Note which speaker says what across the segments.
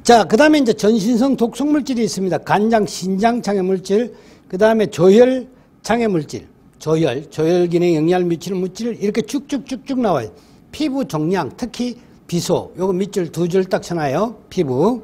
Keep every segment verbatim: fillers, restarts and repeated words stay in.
Speaker 1: 자, 그 다음에 이제 전신성 독성 물질이 있습니다. 간장, 신장 장애 물질, 그 다음에 조혈 장애 물질, 조혈, 조혈 기능에 영향을 미치는 물질, 이렇게 쭉쭉쭉쭉 나와요. 피부 종양, 특히 비소, 요거 밑줄 두 줄 딱 쳐놔요. 피부.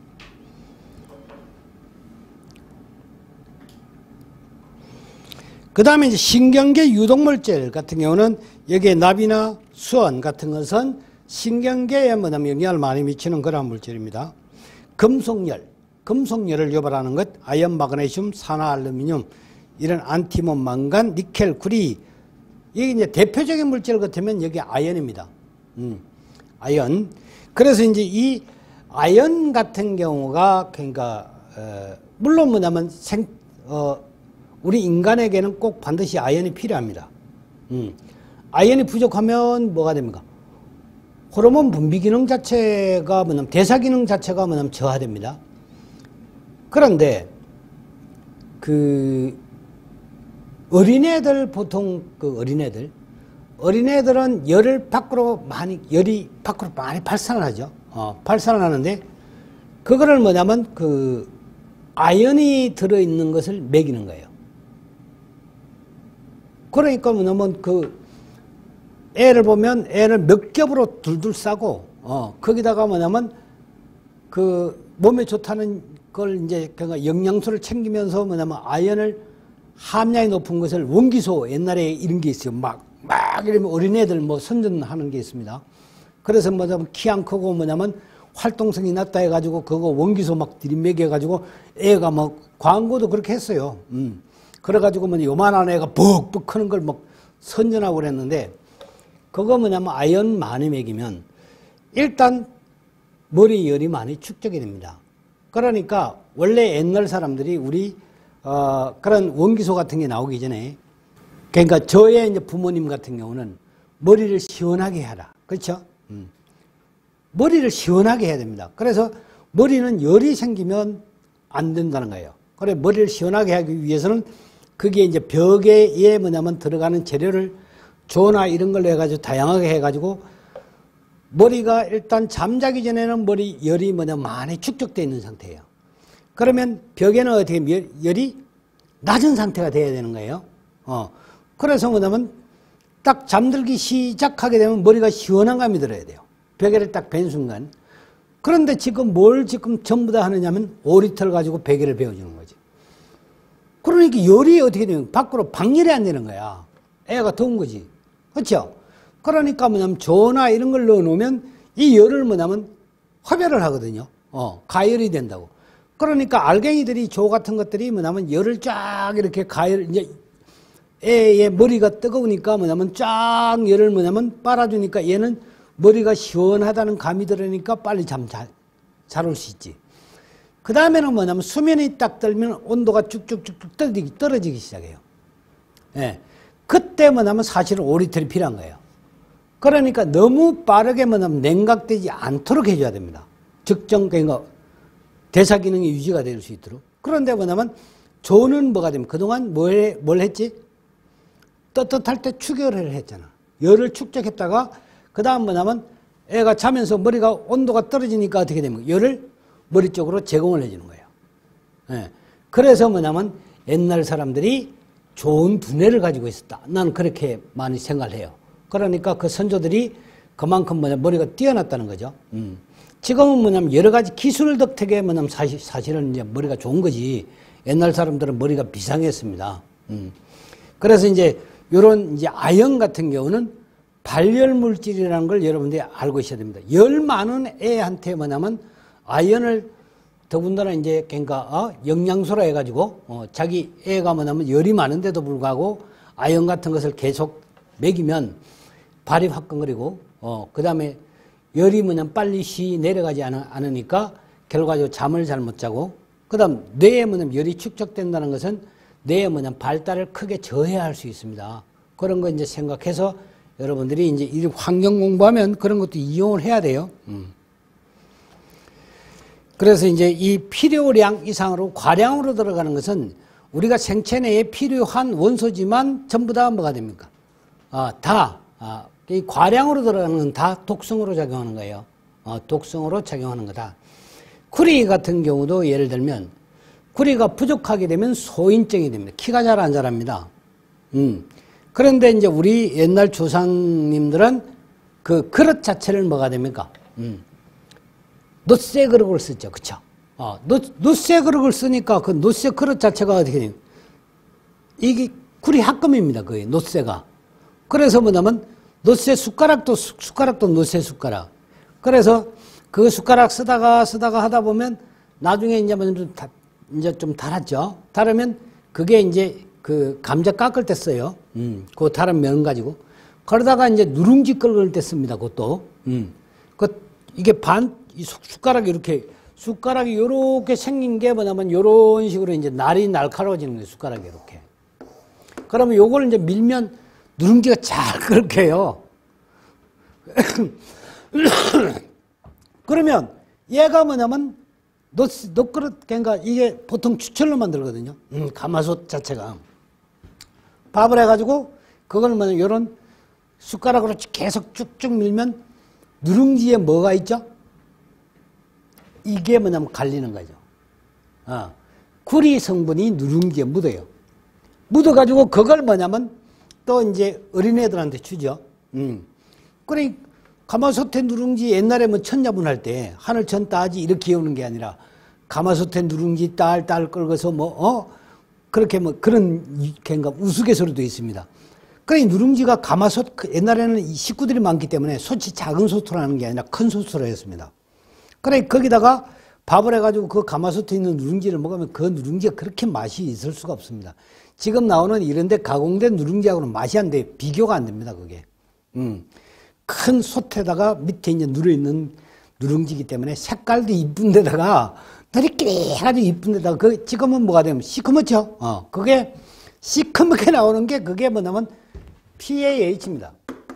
Speaker 1: 그 다음에 이제 신경계 유독물질 같은 경우는 여기에 납이나 수원 같은 것은 신경계에 뭐냐면 영향을 많이 미치는 그런 물질입니다. 금속열, 금속열을 유발하는 것, 아연, 마그네슘, 산화, 알루미늄, 이런 안티몬, 망간, 니켈, 구리, 이게 이제 대표적인 물질 같으면 여기 아연입니다. 음, 아연. 그래서 이제 이 아연 같은 경우가 그러니까 어, 물론 뭐냐면 생 어, 우리 인간에게는 꼭 반드시 아연이 필요합니다. 음, 아연이 부족하면 뭐가 됩니까? 호르몬 분비 기능 자체가 뭐냐면 대사 기능 자체가 뭐냐면 저하됩니다. 그런데 그 어린애들 보통 그 어린애들 어린애들은 열을 밖으로 많이 열이 밖으로 많이 발산을 하죠. 어, 발산을 하는데 그거를 뭐냐면 그 아연이 들어 있는 것을 먹이는 거예요. 그러니까 뭐냐면 그 애를 보면 애를 몇 겹으로 둘둘 싸고 어 거기다가 뭐냐면 그 몸에 좋다는 걸 이제 그러니까 영양소를 챙기면서 뭐냐면 아연을 함량이 높은 것을 원기소 옛날에 이런 게 있어요. 막 막 이러면 어린애들 뭐 선전하는 게 있습니다. 그래서 뭐냐면 키 안 크고 뭐냐면 활동성이 낮다 해가지고 그거 원기소 막 들이매겨 가지고 애가 뭐 광고도 그렇게 했어요. 음. 그래가지고 뭐 요만한 애가 벅벅 크는 걸 막 선전하고 그랬는데 그거 뭐냐면 아연 많이 먹이면 일단 머리 열이 많이 축적이 됩니다. 그러니까 원래 옛날 사람들이 우리 어 그런 원기소 같은 게 나오기 전에 그러니까 저의 이제 부모님 같은 경우는 머리를 시원하게 하라. 그렇죠? 음. 머리를 시원하게 해야 됩니다. 그래서 머리는 열이 생기면 안 된다는 거예요. 그래 머리를 시원하게 하기 위해서는 그게 이제 벽에 뭐냐면 들어가는 재료를 조나 이런 걸로 해가지고 다양하게 해가지고 머리가 일단 잠자기 전에는 머리 열이 뭐냐면 많이 축적되어 있는 상태예요. 그러면 벽에는 어떻게 열, 열이 낮은 상태가 돼야 되는 거예요. 어. 그래서 뭐냐면 딱 잠들기 시작하게 되면 머리가 시원한 감이 들어야 돼요. 베개를 딱 벤 순간. 그런데 지금 뭘 지금 전부 다 하느냐면 오리털 가지고 베개를 베어주는 거지. 그러니까 열이 어떻게 되면 밖으로 방열이 안 되는 거야. 애가 더운 거지. 그렇죠? 그러니까 뭐냐면 조나 이런 걸 넣어 놓으면 이 열을 뭐냐면 화별을 하거든요. 어, 가열이 된다고. 그러니까 알갱이들이 조 같은 것들이 뭐냐면 열을 쫙 이렇게 가열, 이제 애의 머리가 뜨거우니까 뭐냐면 쫙 열을 뭐냐면 빨아주니까 얘는 머리가 시원하다는 감이 들으니까 빨리 잠 잘, 잘 올 수 있지. 그 다음에는 뭐냐면 수면이 딱 들면 온도가 쭉쭉쭉쭉 떨어지기, 떨어지기 시작해요. 예. 그때 뭐냐면 사실은 오리털이 필요한 거예요. 그러니까 너무 빠르게 뭐냐면 냉각되지 않도록 해줘야 됩니다. 적정, 그러니까 대사 기능이 유지가 될 수 있도록. 그런데 뭐냐면 조는 뭐가 되면 그동안 뭘, 해, 뭘 했지? 떳떳할 때 축열을 했잖아. 열을 축적했다가 그 다음 뭐냐면 애가 자면서 머리가 온도가 떨어지니까 어떻게 됩니까? 열을 머리 쪽으로 제공을 해주는 거예요. 예. 그래서 뭐냐면 옛날 사람들이 좋은 두뇌를 가지고 있었다. 나는 그렇게 많이 생각을 해요. 그러니까 그 선조들이 그만큼 뭐냐 머리가 뛰어났다는 거죠. 음. 지금은 뭐냐면 여러 가지 기술 덕택에 뭐냐면 사실, 사실은 이제 머리가 좋은 거지. 옛날 사람들은 머리가 비상했습니다. 음. 그래서 이제 요런 이제 아연 같은 경우는 발열 물질이라는 걸 여러분들이 알고 있어야 됩니다. 열 많은 애한테 뭐냐면 아연을 더군다나 이제 그러니까 어? 영양소라 해가지고 어, 자기 애가 뭐냐면 열이 많은데도 불구하고 아연 같은 것을 계속 먹이면 발이 화끈거리고 어, 그 다음에 열이 뭐냐면 빨리 시 내려가지 않, 않으니까 결과적으로 잠을 잘 못 자고 그 다음 뇌에 뭐냐면 열이 축적된다는 것은 뇌의 뭐냐면 발달을 크게 저해할 수 있습니다. 그런 거 이제 생각해서 여러분들이 이제 이 환경 공부하면 그런 것도 이용을 해야 돼요. 음. 그래서 이제 이 필요량 이상으로 과량으로 들어가는 것은 우리가 생체 내에 필요한 원소지만 전부 다 뭐가 됩니까? 아, 다, 아, 이 과량으로 들어가는 건 다 독성으로 작용하는 거예요. 어, 독성으로 작용하는 거다. 구리 같은 경우도 예를 들면 구리가 부족하게 되면 소인증이 됩니다. 키가 잘 안 자랍니다. 음. 그런데 이제 우리 옛날 조상님들은 그 그릇 자체를 뭐가 됩니까? 음. 놋쇠 그릇을 쓰죠. 그쵸? 어, 놋, 놋쇠 그릇을 쓰니까 그 놋쇠 그릇 자체가 어떻게 돼요? 이게 구리 합금입니다. 거의 놋쇠가. 그래서 뭐냐면 놋쇠 숟가락도 숟가락도 놋쇠 숟가락. 그래서 그 숟가락 쓰다가 쓰다가 하다 보면 나중에 이제 좀 다, 이제 좀 달았죠. 달으면 그게 이제 그 감자 깎을 때 써요. 음, 그 다른 면 가지고. 그러다가 이제 누룽지 끓을 때 씁니다. 그것도. 음, 그 이게 반 이 숟가락이 이렇게 숟가락이 요렇게 생긴 게 뭐냐면 요런 식으로 이제 날이 날카로워지는 거예요. 숟가락이 이렇게. 그러면 요걸 이제 밀면 누룽지가 잘 끓게요. 그러면 얘가 뭐냐면 놋, 놋그릇, 그러니까 이게 보통 추철로 만들거든요. 음, 가마솥 자체가. 밥을 해가지고 그걸 뭐냐면 요런 숟가락으로 계속 쭉쭉 밀면 누룽지에 뭐가 있죠? 이게 뭐냐면 갈리는 거죠. 어, 구리 성분이 누룽지에 묻어요. 묻어가지고 그걸 뭐냐면 또 이제 어린애들한테 주죠. 음. 그래, 가마솥에 누룽지 옛날에 뭐 천자분 할 때 하늘 천 따지 이렇게 오는 게 아니라 가마솥에 누룽지 딸딸 끓여서 뭐, 어? 그렇게 뭐 그런 갱가 우스갯소리도 있습니다. 그래, 누룽지가 가마솥, 옛날에는 식구들이 많기 때문에 솥이 작은 솥으로 하는 게 아니라 큰 솥으로 했습니다. 그래, 거기다가 밥을 해가지고 그 가마솥에 있는 누룽지를 먹으면 그 누룽지가 그렇게 맛이 있을 수가 없습니다. 지금 나오는 이런데 가공된 누룽지하고는 맛이 안 돼. 비교가 안 됩니다, 그게. 음. 큰 솥에다가 밑에 이제 누려있는 누룽지이기 때문에 색깔도 이쁜 데다가 느리끼리 해가지고 이쁜 데다가 그 지금은 뭐가 되면 시커멓죠? 어. 그게 시커멓게 나오는 게 그게 뭐냐면 피에이에이치입니다.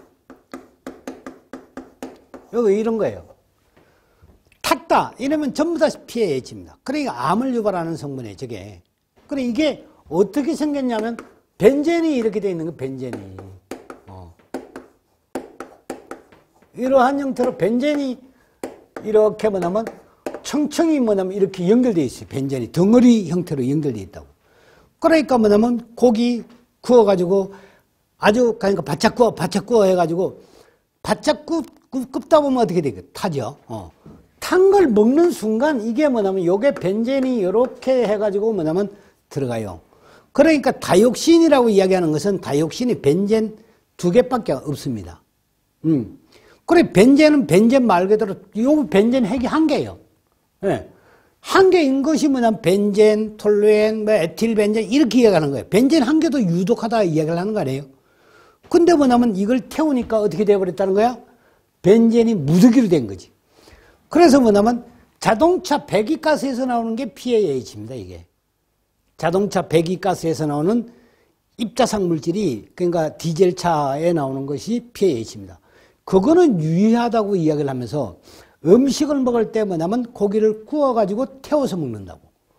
Speaker 1: 여기 이런 거예요. 탔다 이러면 전부 다 피에이에이치입니다. 그러니까 암을 유발하는 성분이에요, 저게. 그래, 이게 어떻게 생겼냐면 벤젠이 이렇게 되어 있는 거예요, 벤젠이. 어. 이러한 형태로 벤젠이 이렇게 뭐냐면 청청이 뭐냐면 이렇게 연결되어 있어요. 벤젠이 덩어리 형태로 연결되어 있다고. 그러니까 뭐냐면 고기 구워가지고 아주 그러니까 바짝 구워 바짝 구워 해가지고 바짝 굽, 굽, 굽다 보면 어떻게 되겠 타죠. 어. 탄 걸 먹는 순간 이게 뭐냐면 요게 벤젠이 이렇게 해가지고 뭐냐면 들어가요. 그러니까 다이옥신이라고 이야기하는 것은 다이옥신이 벤젠 두 개밖에 없습니다. 음. 그래, 벤젠은 벤젠 말 그대로 요 벤젠 핵이 한 개예요. 예. 한 개인 것이 뭐냐면 벤젠, 톨루엔, 뭐 에틸벤젠 이렇게 이야기하는 거예요. 벤젠 한 개도 유독하다 이야기를 하는 거 아니에요. 근데 뭐냐면 이걸 태우니까 어떻게 되어버렸다는 거야? 벤젠이 무더기로 된 거지. 그래서 뭐냐면 자동차 배기가스에서 나오는 게 피에이에이치입니다, 이게. 자동차 배기가스에서 나오는 입자상 물질이 그러니까 디젤차에 나오는 것이 피에이에이치입니다. 그거는 유의하다고 이야기를 하면서 음식을 먹을 때 뭐냐면 고기를 구워가지고 태워서 먹는다고.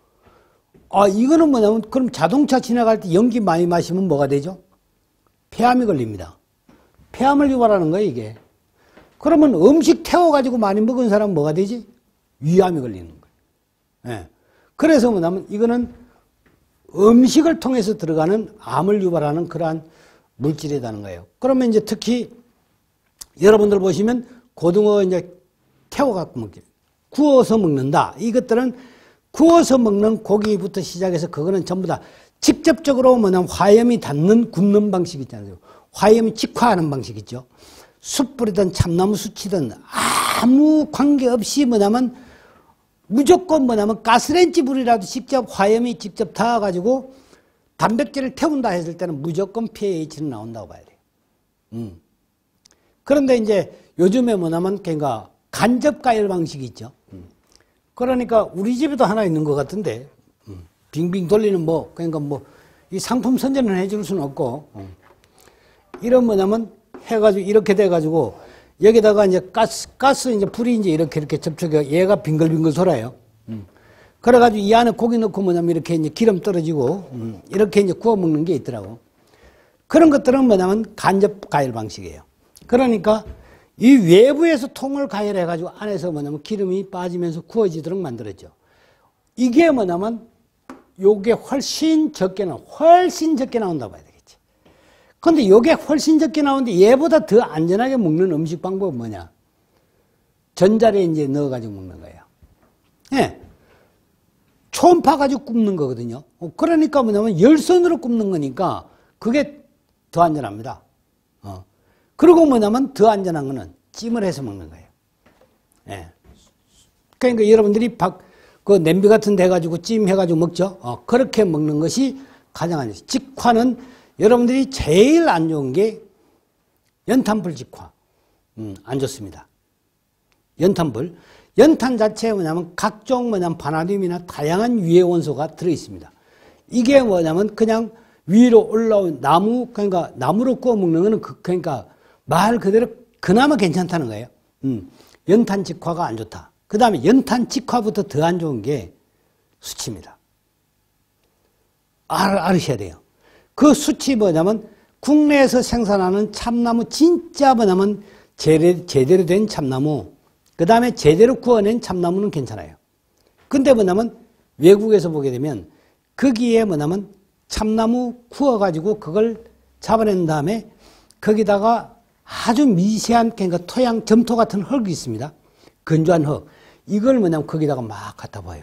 Speaker 1: 아, 이거는 뭐냐면 그럼 자동차 지나갈 때 연기 많이 마시면 뭐가 되죠? 폐암이 걸립니다. 폐암을 유발하는 거예요, 이게. 그러면 음식 태워가지고 많이 먹은 사람은 뭐가 되지? 위암이 걸리는 거예요. 예. 그래서 뭐냐면 이거는 음식을 통해서 들어가는 암을 유발하는 그러한 물질이라는 거예요. 그러면 이제 특히 여러분들 보시면 고등어 이제 태워갖고 먹기, 구워서 먹는다. 이것들은 구워서 먹는 고기부터 시작해서 그거는 전부 다 직접적으로 뭐냐면 화염이 닿는 굽는 방식 있잖아요. 화염이 직화하는 방식 있죠. 숯불이든 참나무 숯이든 아무 관계없이 뭐냐면 무조건 뭐냐면 가스렌지 불이라도 직접 화염이 직접 닿아가지고 단백질을 태운다 했을 때는 무조건 피에이치는 나온다고 봐야 돼요. 음. 그런데 이제 요즘에 뭐냐면 그러니까 간접 가열 방식이 있죠. 음. 그러니까 우리 집에도 하나 있는 것 같은데 음. 빙빙 돌리는 뭐 그러니까 뭐 이 상품 선전을 해줄 수는 없고 음. 이런 뭐냐면 해가지고 이렇게 돼가지고 여기다가 이제 가스 가스 이제 불이 이제 이렇게 이렇게 접촉해 얘가 빙글빙글 돌아요. 음. 그래가지고 이 안에 고기 넣고 뭐냐면 이렇게 이제 기름 떨어지고 음. 이렇게 이제 구워 먹는 게 있더라고. 그런 것들은 뭐냐면 간접 가열 방식이에요. 그러니까 이 외부에서 통을 가열해가지고 안에서 뭐냐면 기름이 빠지면서 구워지도록 만들었죠. 이게 뭐냐면 요게 훨씬 적게 나와, 훨씬 적게 나온다 봐야 되겠지. 근데 요게 훨씬 적게 나오는데 얘보다 더 안전하게 먹는 음식 방법은 뭐냐? 전자레인지에 넣어가지고 먹는 거예요. 예. 초음파 가지고 굽는 거거든요. 그러니까 뭐냐면 열선으로 굽는 거니까 그게 더 안전합니다. 어. 그리고 뭐냐면 더 안전한 거는 찜을 해서 먹는 거예요. 예. 그러니까 여러분들이 박, 그 냄비 같은 데 해가지고 찜 해가지고 먹죠. 어. 그렇게 먹는 것이 가장 안전. 직화는 여러분들이 제일 안 좋은 게 연탄불 직화. 음, 안 좋습니다. 연탄불. 연탄 자체에 뭐냐면 각종 뭐냐면 바나듐이나 다양한 유해 원소가 들어있습니다. 이게 뭐냐면 그냥 위로 올라온 나무, 그러니까 나무로 구워 먹는 거는 그, 그러니까 말 그대로 그나마 괜찮다는 거예요. 음, 연탄 직화가 안 좋다. 그 다음에 연탄 직화부터 더 안 좋은 게 수치입니다. 알, 알으셔야 돼요. 그 수치 뭐냐면 국내에서 생산하는 참나무 진짜 뭐냐면 제대로, 제대로 된 참나무, 그 다음에 제대로 구워낸 참나무는 괜찮아요. 근데 뭐냐면 외국에서 보게 되면 거기에 뭐냐면 참나무 구워가지고 그걸 잡아낸 다음에 거기다가 아주 미세한 그러니까 토양 점토 같은 흙이 있습니다. 건조한 흙. 이걸 뭐냐면 거기다가 막 갖다 봐요.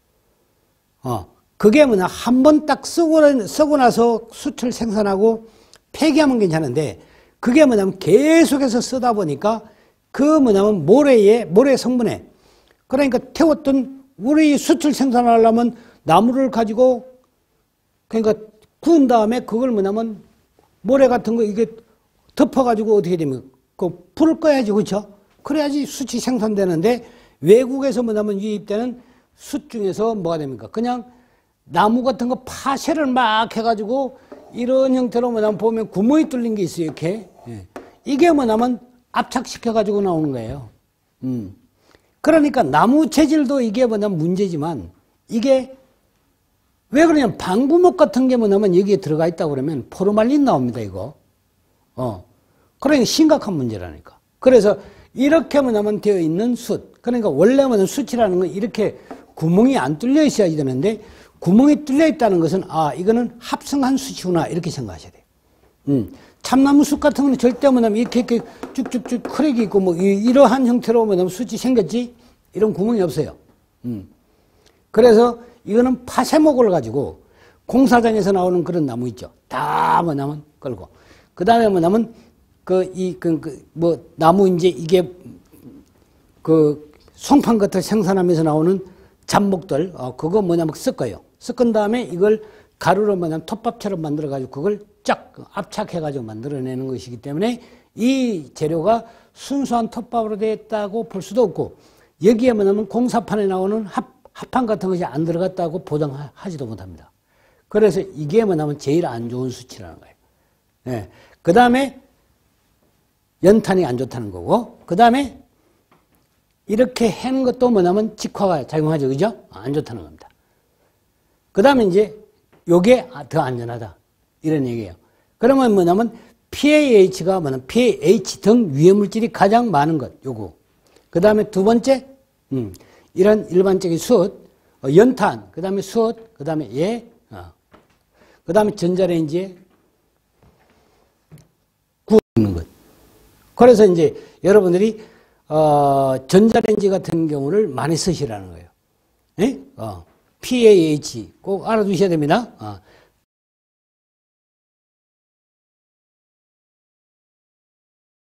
Speaker 1: 어, 그게 뭐냐 한 번 딱 쓰고, 쓰고 나서 수출 생산하고 폐기하면 괜찮은데 그게 뭐냐면 계속해서 쓰다 보니까 그 뭐냐면 모래에, 모래 성분에 그러니까 태웠던 우리 수출 생산하려면 나무를 가지고 그러니까 구운 다음에 그걸 뭐냐면 모래 같은 거 이게 덮어가지고 어떻게 되면 그 불을 꺼야지 그렇죠? 그래야지 숯이 생산되는데 외국에서 뭐냐면 유입되는 숯 중에서 뭐가 됩니까? 그냥 나무 같은 거 파쇄를 막 해가지고 이런 형태로 뭐냐면 보면 구멍이 뚫린 게 있어요 이렇게. 예. 이게 뭐냐면 압착시켜가지고 나오는 거예요. 음. 그러니까 나무 재질도 이게 뭐냐면 문제지만 이게 왜 그러냐면 방부목 같은 게 뭐냐면 여기에 들어가 있다고 그러면 포르말린 나옵니다, 이거. 어. 그러니까 심각한 문제라니까. 그래서 이렇게 뭐냐면 되어 있는 숯. 그러니까 원래 뭐냐면 숯이라는 건 이렇게 구멍이 안 뚫려 있어야 되는데 구멍이 뚫려 있다는 것은 아, 이거는 합성한 숯이구나. 이렇게 생각하셔야 돼요. 음. 참나무 숯 같은 거는 절대 뭐냐면 이렇게, 이렇게 쭉쭉쭉 크랙이 있고 뭐 이러한 형태로 뭐냐면 숯이 생겼지 이런 구멍이 없어요. 음. 그래서 이거는 파쇄목을 가지고 공사장에서 나오는 그런 나무 있죠. 다 뭐냐면 끌고. 그 다음에 뭐냐면 그, 이, 그, 그, 뭐, 나무 이제 이게 그 송판 같은 생산하면서 나오는 잡목들, 어, 그거 뭐냐면 섞어요. 섞은 다음에 이걸 가루로 뭐냐면 톱밥처럼 만들어가지고 그걸 쫙 압착해가지고 만들어내는 것이기 때문에 이 재료가 순수한 톱밥으로 되어 있다고 볼 수도 없고 여기에 뭐냐면 공사판에 나오는 합, 합판 같은 것이 안 들어갔다고 보장하지도 못합니다. 그래서 이게 뭐냐면 제일 안 좋은 수치라는 거예요. 네. 그 다음에 연탄이 안 좋다는 거고, 그 다음에 이렇게 해는 것도 뭐냐면 직화가 작용하죠. 그죠? 안 좋다는 겁니다. 그 다음에 이제 요게 더 안전하다. 이런 얘기예요. 그러면 뭐냐면 피에이치가 뭐냐면 피에이치 등 유해물질이 가장 많은 것, 요거. 그 다음에 두 번째, 음, 이런 일반적인 숯, 어, 연탄, 그 다음에 숯, 그 다음에 얘, 어. 그 다음에 전자레인지에 구우는 것. 그래서 이제 여러분들이 어, 전자레인지 같은 경우를 많이 쓰시라는 거예요. 예? 어, 피에이치 꼭 알아두셔야 됩니다. 어,